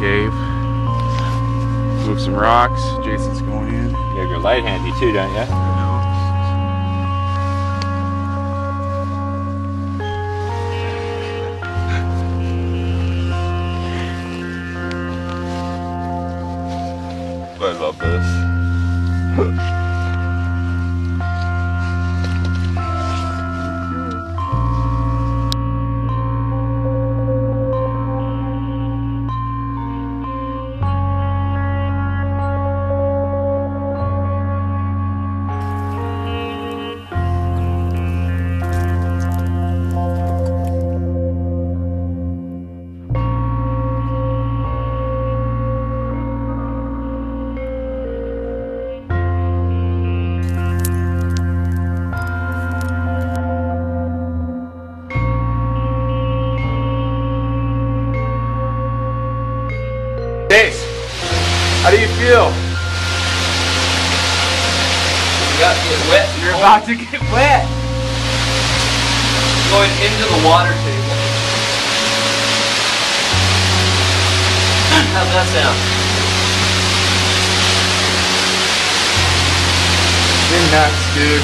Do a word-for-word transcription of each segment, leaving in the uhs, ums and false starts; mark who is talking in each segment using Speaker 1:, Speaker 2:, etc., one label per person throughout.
Speaker 1: cave. Move some rocks. Jason's going in.
Speaker 2: You have your light handy too, don't you? I love this.
Speaker 1: Dave, how do you feel?
Speaker 3: You got to get wet.
Speaker 1: You're about to get wet.
Speaker 3: Going into the water table. How's that sound?
Speaker 1: You're nuts, dude.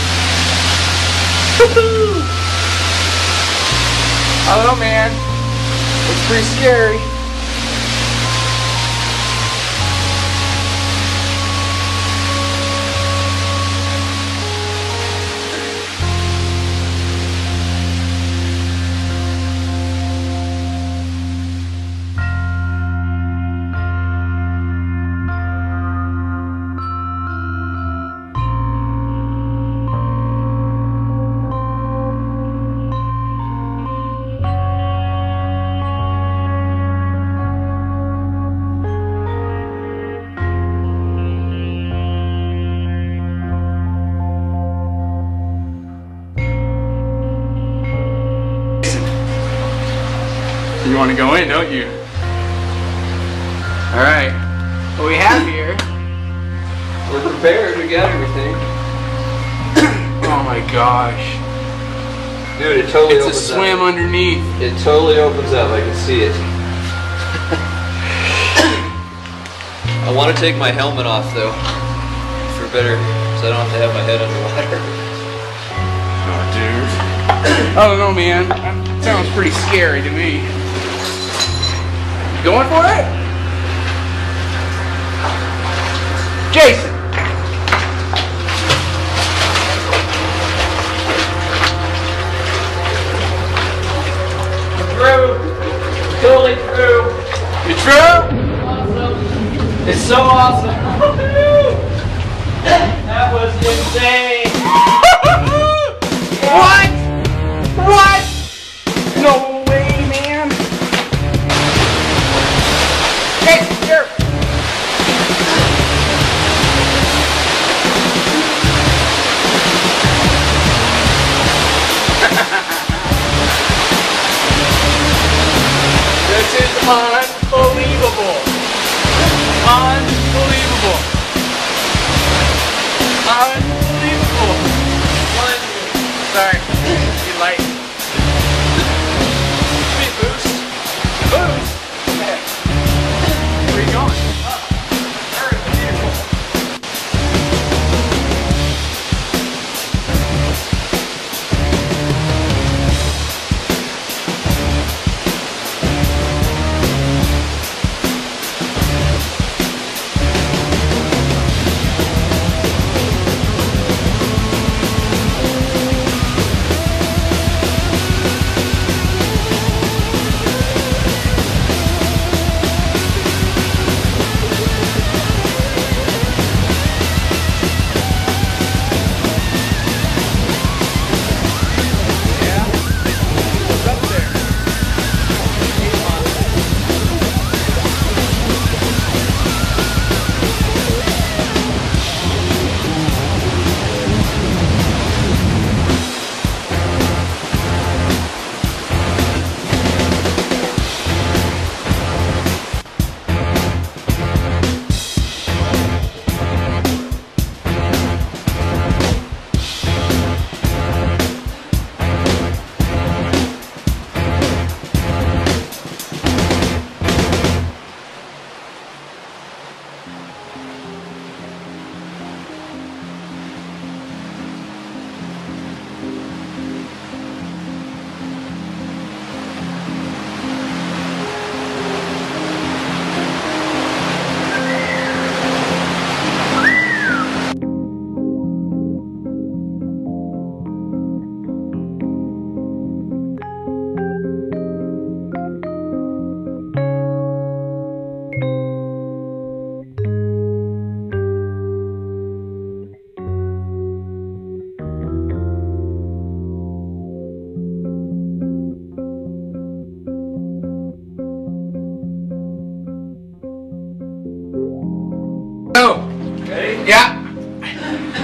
Speaker 1: I don't know, man. It's pretty scary. You want to go in, don't you? Alright. What we have here...
Speaker 3: We're prepared, we got everything.
Speaker 1: Oh my gosh.
Speaker 3: Dude, it totally
Speaker 1: it's
Speaker 3: opens
Speaker 1: a swim
Speaker 3: up.
Speaker 1: underneath.
Speaker 3: It totally opens up, I can see it. I want to take my helmet off though. For better, so I don't have to have my head underwater.
Speaker 1: Oh dude. I don't know, man. That sounds pretty scary to me. Going for it? Jason!
Speaker 3: Through! Totally through!
Speaker 1: You true?
Speaker 3: Awesome! It's so awesome! That was insane!
Speaker 1: What? What? No way, man! Hey, here! This is unbelievable! Unbelievable! Unbelievable! Sorry, you light. Speed boost. Boost? Okay. Where are you going? Oh, very beautiful.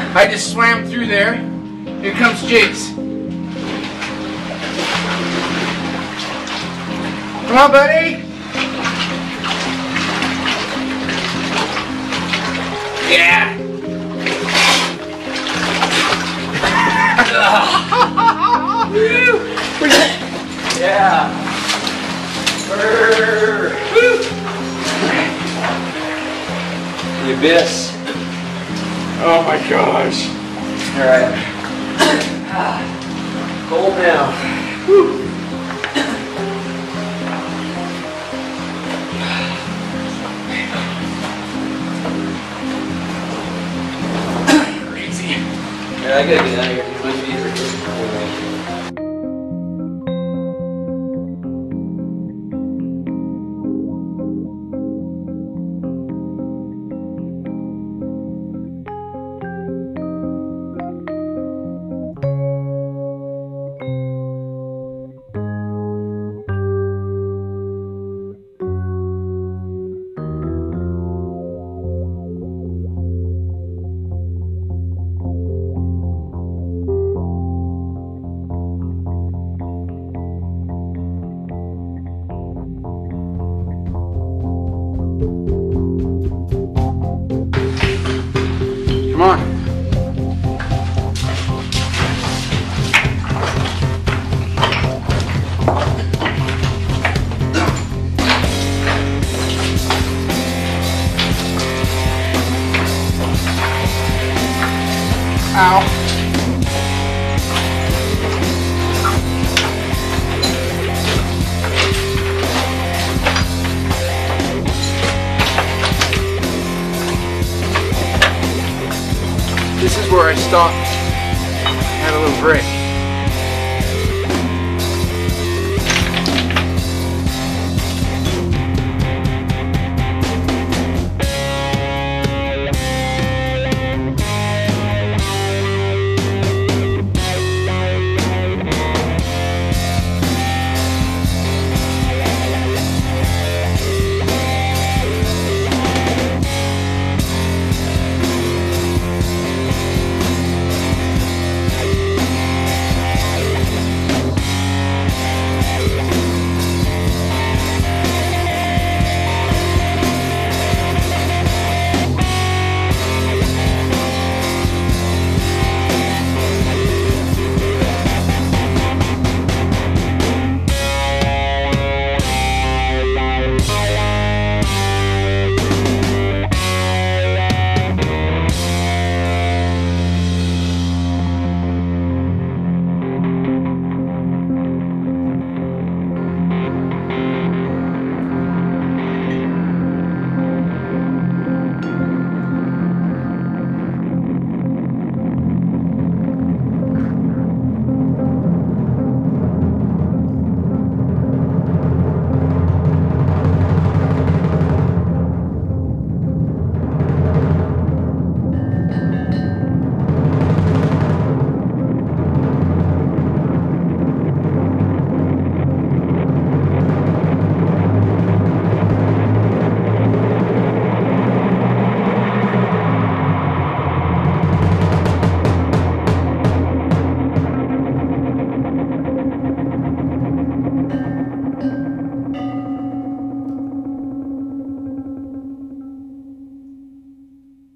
Speaker 1: I just swam through there. Here comes Jace. Come on, buddy. Yeah. Yeah. Burrr.
Speaker 3: The abyss.
Speaker 1: Oh my gosh.
Speaker 3: Alright. Cold now. Whew.
Speaker 1: Crazy.
Speaker 3: Yeah, I gotta get out of here. My feet are just cold.
Speaker 1: Come on. Ow. This is where I stopped. Had a little break.